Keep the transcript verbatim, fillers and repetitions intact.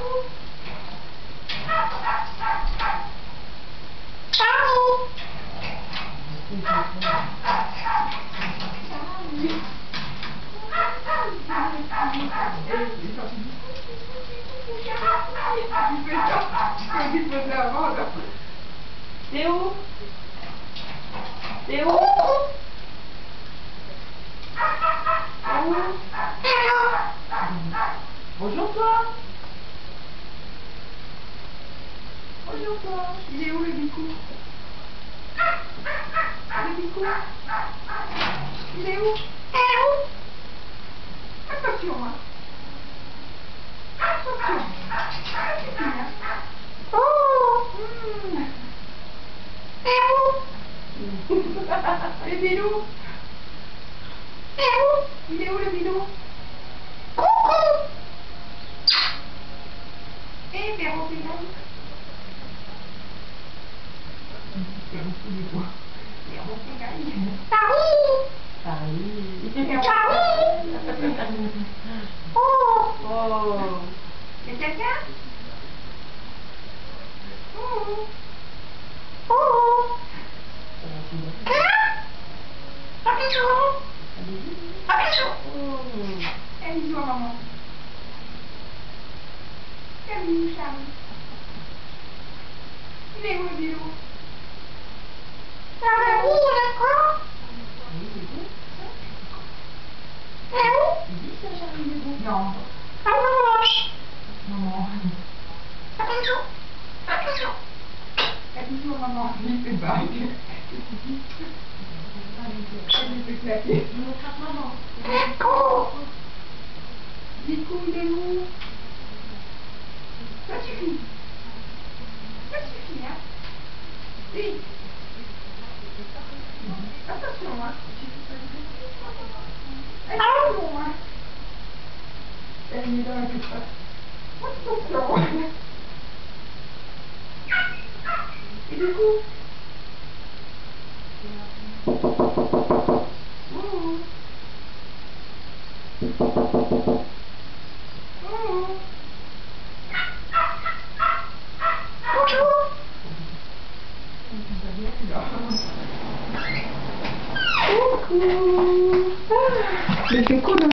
Théo Théo Bonjour toi. Bonjour toi. Il est où le bicou? Le bicou? Il est où? Attention hein. Attention. Oh mmh. Le bilou. Il est où le bilou? Coucou. Et Perron c'est là. Perron c'est là. Perron c'est là. Paris. Paris. Paris. Oh. Oh. C'est quelqu'un? Oh. Oh. Un bisou. Un bisou. Un bisou à maman. Un bisou, Charlie. Il est où le bisou? Ah ben oui, il est quoi? Il est où? Il dit ça, Charlie, il est où? Non. Ah non, maman. Un bisou. Un bisou. Un bisou à maman. Il fait bague. Il fait claquer. Maman. Bicou, il est où? Ça suffit. Ça suffit, hein? Oui. Attention, hein? Attention, hein? Elle est dans la tête. Attention. Et du coup? Oh. Oh. Bonjour. Coucou. Mais c'est cool.